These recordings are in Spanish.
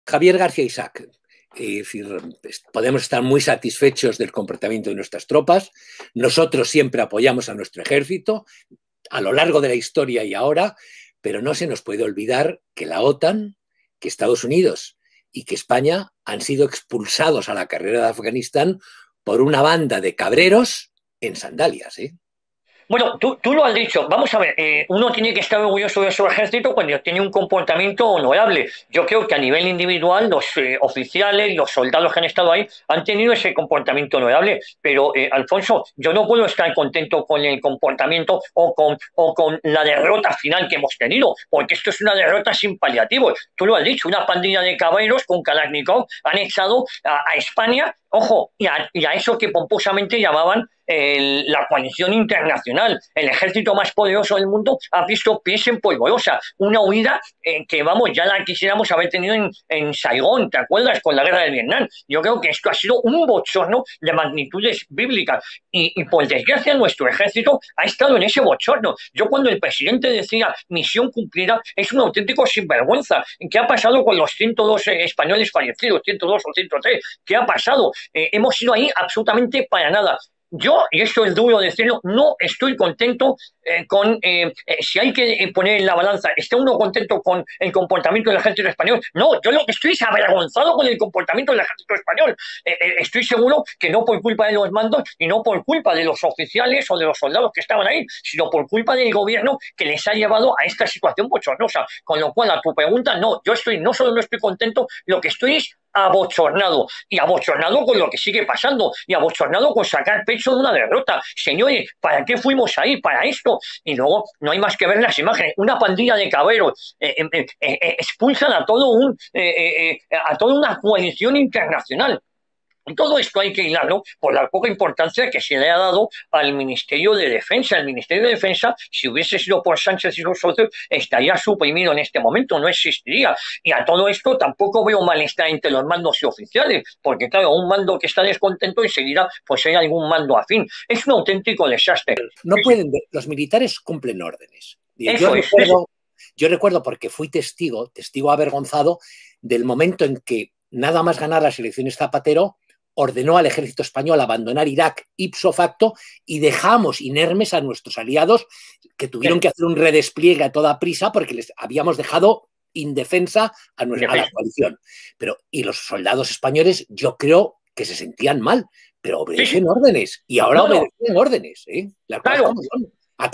Javier García Isaac. Es decir, podemos estar muy satisfechos del comportamiento de nuestras tropas. Nosotros siempre apoyamos a nuestro ejército a lo largo de la historia y ahora, pero no se nos puede olvidar que la OTAN, que Estados Unidos y que España han sido expulsados a la carrera de Afganistán por una banda de cabreros en sandalias, ¿eh? Bueno, tú lo has dicho. Vamos a ver, uno tiene que estar orgulloso de su ejército cuando tiene un comportamiento honorable. Yo creo que a nivel individual los oficiales, los soldados que han estado ahí han tenido ese comportamiento honorable. Pero, Alfonso, yo no puedo estar contento con el comportamiento o con la derrota final que hemos tenido, porque esto es una derrota sin paliativos. Tú lo has dicho, una pandilla de caballeros con Kalashnikov han echado a España, ojo, y a eso que pomposamente llamaban la coalición internacional. El ejército más poderoso del mundo ha visto pies en polvorosa. Una huida que, vamos, ya la quisiéramos haber tenido en Saigón, ¿te acuerdas? Con la guerra de Vietnam. Yo creo que esto ha sido un bochorno de magnitudes bíblicas. Y por desgracia, nuestro ejército ha estado en ese bochorno. Yo, cuando el presidente decía misión cumplida, es un auténtico sinvergüenza. ¿Qué ha pasado con los 102 españoles fallecidos? 102 o 103. ¿Qué ha pasado? Hemos ido ahí absolutamente para nada. Yo, y esto es duro decirlo, no estoy contento si hay que poner en la balanza, ¿está uno contento con el comportamiento del ejército español? No, yo lo que estoy es avergonzado con el comportamiento del ejército español. Estoy seguro que no por culpa de los mandos y no por culpa de los oficiales o de los soldados que estaban ahí, sino por culpa del gobierno que les ha llevado a esta situación bochornosa. Con lo cual, a tu pregunta, no, no solo no estoy contento, lo que estoy es abochornado, y abochornado con lo que sigue pasando, y abochornado con sacar pecho de una derrota. Señores, ¿para qué fuimos ahí? Para esto. Y luego no hay más que ver las imágenes. Una pandilla de cabreros expulsan a toda una coalición internacional. Todo esto hay que hilarlo por la poca importancia que se le ha dado al Ministerio de Defensa. El Ministerio de Defensa, si hubiese sido por Sánchez y sus socios, estaría suprimido en este momento, no existiría. Y a todo esto tampoco veo malestar entre los mandos y oficiales, porque claro, un mando que está descontento enseguida pues hay algún mando afín. Es un auténtico desastre. No pueden, los militares cumplen órdenes. Yo recuerdo porque fui testigo avergonzado del momento en que, nada más ganar las elecciones Zapatero, ordenó al ejército español abandonar Irak ipso facto y dejamos inermes a nuestros aliados, que tuvieron que hacer un redespliegue a toda prisa porque les habíamos dejado indefensa a la coalición. Y los soldados españoles, yo creo que se sentían mal, pero obedecen órdenes, y ahora obedecen órdenes, ¿eh? Claro. Aquí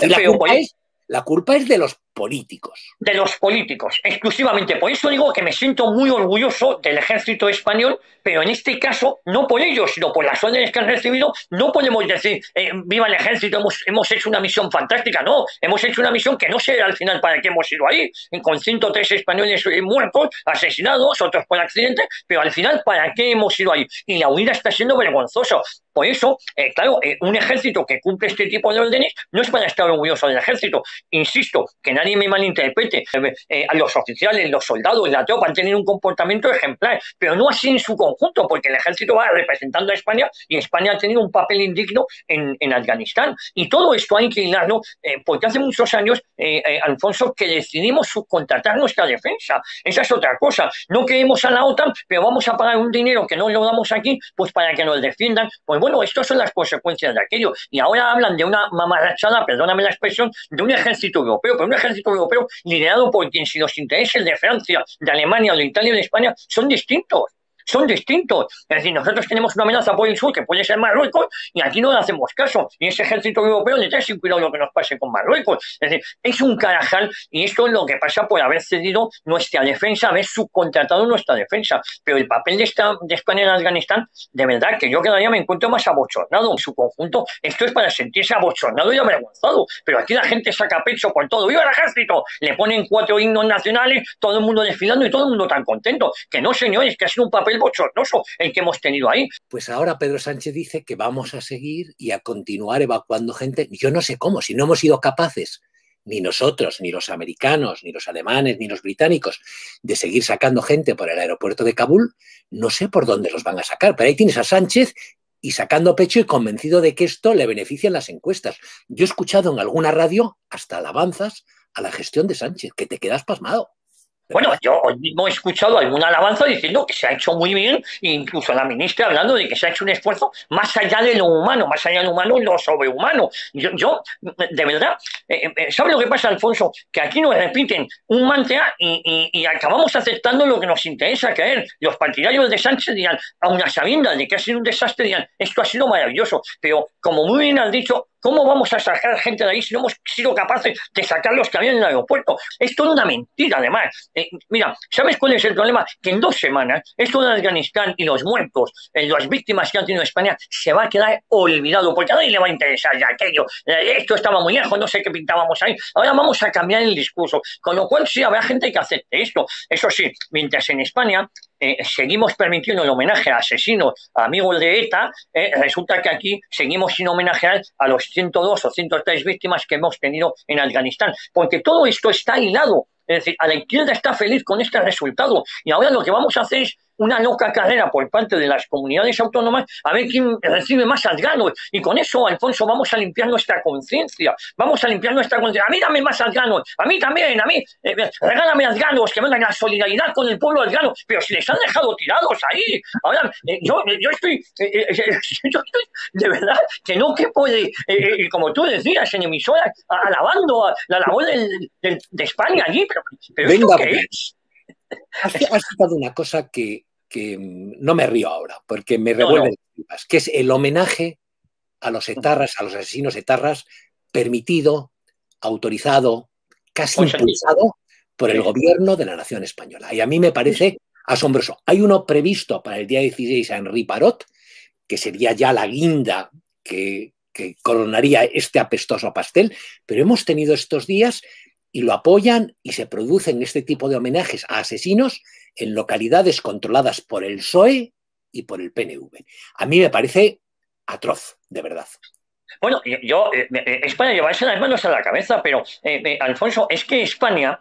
la culpa es de los políticos. De los políticos, exclusivamente. Por eso digo que me siento muy orgulloso del ejército español, pero en este caso, no por ellos, sino por las órdenes que han recibido. No podemos decir, viva el ejército, hemos hecho una misión fantástica. No, hemos hecho una misión que no sé al final para qué hemos ido ahí, con 103 españoles muertos, asesinados, otros por accidente, pero al final, ¿para qué hemos ido ahí? Y la huida está siendo vergonzosa. Por eso, claro, un ejército que cumple este tipo de órdenes no es para estar orgulloso del ejército. Insisto, que nadie me malinterprete. A los oficiales, los soldados, la tropa han tenido un comportamiento ejemplar, pero no así en su conjunto, porque el ejército va representando a España y España ha tenido un papel indigno en Afganistán. Y todo esto hay que hilarlo, porque hace muchos años, Alfonso, que decidimos subcontratar nuestra defensa. Esa es otra cosa. No queremos a la OTAN, pero vamos a pagar un dinero que no lo damos aquí, pues para que nos defiendan. Pues bueno, estas son las consecuencias de aquello. Y ahora hablan de una mamarrachada, perdóname la expresión, de un ejército europeo, pero un ejército europeo liderado por quien, si los intereses de Francia, de Alemania, de Italia y de España son distintos. Son distintos. Es decir, nosotros tenemos una amenaza por el sur que puede ser Marruecos y aquí no le hacemos caso. Y ese ejército europeo le trae sin cuidado lo que nos pase con Marruecos. Es decir, es un carajal, y esto es lo que pasa por haber cedido nuestra defensa, haber subcontratado nuestra defensa. Pero el papel de España en Afganistán, de verdad que yo cada día me encuentro más abochornado en su conjunto. Esto es para sentirse abochornado y avergonzado. Pero aquí la gente saca pecho por todo. ¡Viva el ejército! Le ponen 4 himnos nacionales, todo el mundo desfilando y todo el mundo tan contento. Que no, señores, que ha sido un papel bochornoso el que hemos tenido ahí. Pues ahora Pedro Sánchez dice que vamos a seguir y a continuar evacuando gente. Yo no sé cómo, si no hemos sido capaces, ni nosotros, ni los americanos, ni los alemanes, ni los británicos, de seguir sacando gente por el aeropuerto de Kabul, no sé por dónde los van a sacar. Pero ahí tienes a Sánchez y sacando pecho y convencido de que esto le beneficia en las encuestas. Yo he escuchado en alguna radio hasta alabanzas a la gestión de Sánchez, que te quedas pasmado. Bueno, yo hoy mismo he escuchado alguna alabanza diciendo que se ha hecho muy bien, incluso la ministra hablando de que se ha hecho un esfuerzo más allá de lo humano, más allá de lo humano, lo sobrehumano. De verdad, ¿sabes lo que pasa, Alfonso? Que aquí nos repiten un mantra y acabamos aceptando lo que nos interesa creer. Los partidarios de Sánchez dirán, a una sabienda de que ha sido un desastre, dirán, esto ha sido maravilloso, pero como muy bien has dicho, ¿cómo vamos a sacar gente de ahí si no hemos sido capaces de sacar los que había en el aeropuerto? Es toda una mentira, además. Mira, ¿sabes cuál es el problema? Que en 2 semanas esto de Afganistán y los muertos, las víctimas que han tenido España, se va a quedar olvidado, porque a nadie le va a interesar ya aquello. Esto estaba muy lejos, no sé qué pintábamos ahí. Ahora vamos a cambiar el discurso. Con lo cual sí, habrá gente que acepte esto. Eso sí, mientras en España seguimos permitiendo el homenaje a asesinos, a amigos de ETA, resulta que aquí seguimos sin homenajear a los 102 o 103 víctimas que hemos tenido en Afganistán, porque todo esto está hilado. Es decir, a la izquierda está feliz con este resultado y ahora lo que vamos a hacer es una loca carrera por parte de las comunidades autónomas a ver quién recibe más afganos. Y con eso, Alfonso, vamos a limpiar nuestra conciencia. Vamos a limpiar nuestra conciencia. A mí dame más afganos, a mí también, a mí. Regálame afganos, que vengan la solidaridad con el pueblo afgano. Pero si les han dejado tirados ahí. Ahora, yo estoy de verdad que no que puede, como tú decías, en emisoras, alabando a la labor de España allí. Pero Venga, ¿esto qué es? has citado una cosa que no me río ahora, porque me revuelve las tripas, que es el homenaje a los etarras, a los asesinos etarras, permitido, autorizado, casi impulsado por el gobierno de la nación española. Y a mí me parece asombroso. Hay uno previsto para el día 16 a Henri Parot, que sería ya la guinda que coronaría este apestoso pastel, pero hemos tenido estos días y lo apoyan y se producen este tipo de homenajes a asesinos en localidades controladas por el PSOE y por el PNV. A mí me parece atroz, de verdad. Bueno, España llevarse las manos a la cabeza, pero Alfonso, es que España,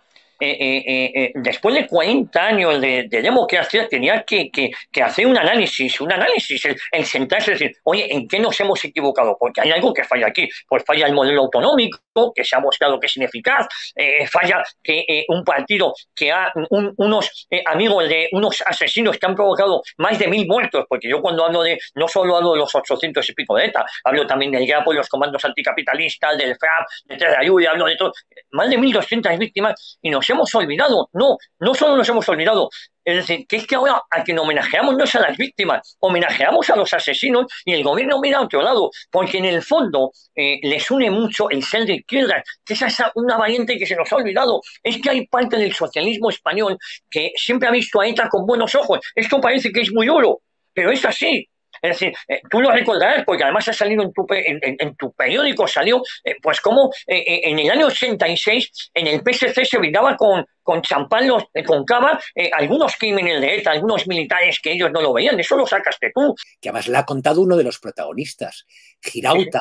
después de 40 años de democracia, tenía que hacer un análisis, el sentarse y decir, oye, ¿en qué nos hemos equivocado? Porque hay algo que falla aquí. Pues falla el modelo autonómico, que se ha mostrado que es ineficaz, falla que un partido que ha unos amigos de unos asesinos que han provocado más de 1000 muertos, porque yo cuando hablo no solo hablo de los 800 y pico de ETA, hablo también del GRAPO y los comandos anticapitalistas, del FRAP, de Terra Lluvia, hablo de todo, más de 1200 víctimas y nos hemos olvidado. No solo nos hemos olvidado, es decir, que es que ahora a quien homenajeamos no es a las víctimas, homenajeamos a los asesinos y el gobierno mira a otro lado, porque en el fondo les une mucho el ser de izquierda, que esa es una variante que se nos ha olvidado. Es que hay parte del socialismo español que siempre ha visto a ETA con buenos ojos. Esto parece que es muy duro, pero es así. Es decir, tú lo recordarás porque además ha salido en tu periódico, salió pues como en el año 86 en el PSC se brindaba con champán, con cava, algunos crímenes de ETA, algunos militares que ellos no lo veían, eso lo sacaste tú. Que además le ha contado uno de los protagonistas, Girauta,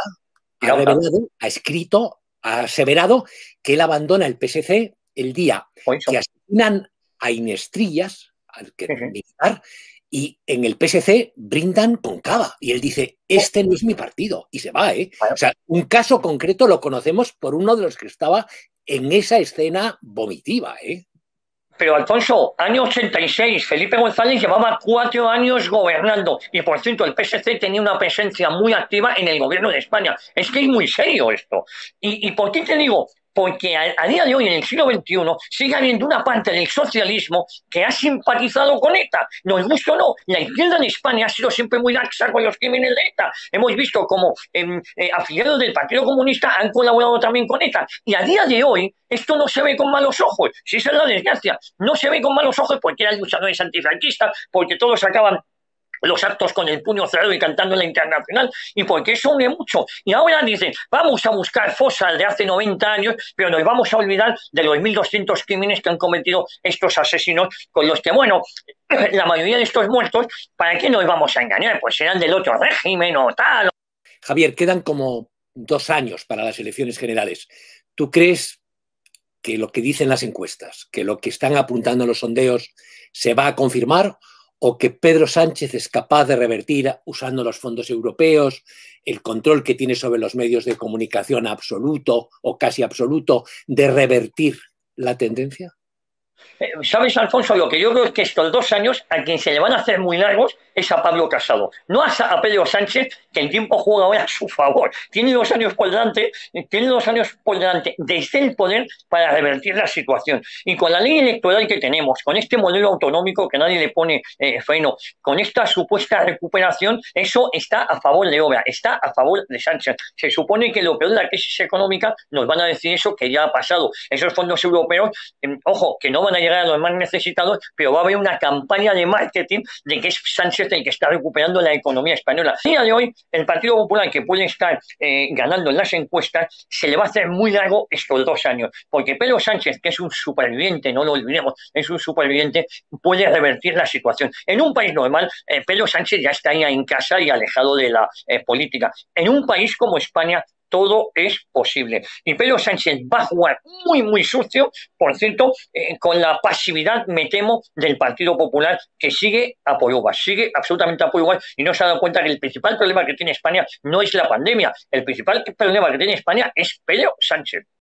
ha escrito, ha aseverado que él abandona el PSC el día que asesinan a Inestrillas, al que militar, y en el PSC brindan con cava. Y él dice, este no es mi partido. Y se va, ¿eh? O sea, un caso concreto lo conocemos por uno de los que estaba en esa escena vomitiva, ¿eh? Pero Alfonso, año 86, Felipe González llevaba 4 años gobernando y por cierto el PSC tenía una presencia muy activa en el gobierno de España. Es que es muy serio esto. ¿Y por qué te digo? Porque a día de hoy, en el siglo XXI, sigue habiendo una parte del socialismo que ha simpatizado con ETA. Nos gusta o no, la izquierda en España ha sido siempre muy laxa con los crímenes de ETA. Hemos visto como afiliados del Partido Comunista han colaborado también con ETA. Y a día de hoy, esto no se ve con malos ojos. Si esa es la desgracia, no se ve con malos ojos porque eran luchadores antifranquistas, porque todos acaban los actos con el puño cerrado y cantando en la internacional, y porque eso une mucho. Y ahora dicen, vamos a buscar fosas de hace 90 años, pero nos vamos a olvidar de los 1200 crímenes que han cometido estos asesinos, con los que, bueno, la mayoría de estos muertos, ¿para qué nos vamos a engañar? Pues serán del otro régimen o tal. Javier, quedan como 2 años para las elecciones generales. ¿Tú crees que lo que dicen las encuestas, que lo que están apuntando los sondeos se va a confirmar, o que Pedro Sánchez es capaz de revertir, usando los fondos europeos, el control que tiene sobre los medios de comunicación absoluto o casi absoluto, de revertir la tendencia? ¿Sabes, Alfonso? Lo que yo creo es que estos 2 años a quien se le van a hacer muy largos es a Pablo Casado. No a Pedro Sánchez, que el tiempo juega ahora a su favor. Tiene 2 años por delante, desde el poder para revertir la situación. Y con la ley electoral que tenemos, con este modelo autonómico que nadie le pone freno, con esta supuesta recuperación, eso está a favor de obra, está a favor de Sánchez. Se supone que lo peor de la crisis económica nos van a decir eso que ya ha pasado. Esos fondos europeos, ojo, que no van a llegar a los más necesitados, pero va a haber una campaña de marketing de que es Sánchez el que está recuperando la economía española. A día de hoy, el Partido Popular, que puede estar ganando en las encuestas, se le va a hacer muy largo estos 2 años, porque Pedro Sánchez, que es un superviviente, no lo olvidemos, es un superviviente, puede revertir la situación. En un país normal, Pedro Sánchez ya está ahí en casa y alejado de la política. En un país como España, todo es posible. Y Pedro Sánchez va a jugar muy, muy sucio, por cierto, con la pasividad, me temo, del Partido Popular, que sigue a por uvas, sigue absolutamente a por uvas, y no se ha dado cuenta que el principal problema que tiene España no es la pandemia, el principal problema que tiene España es Pedro Sánchez.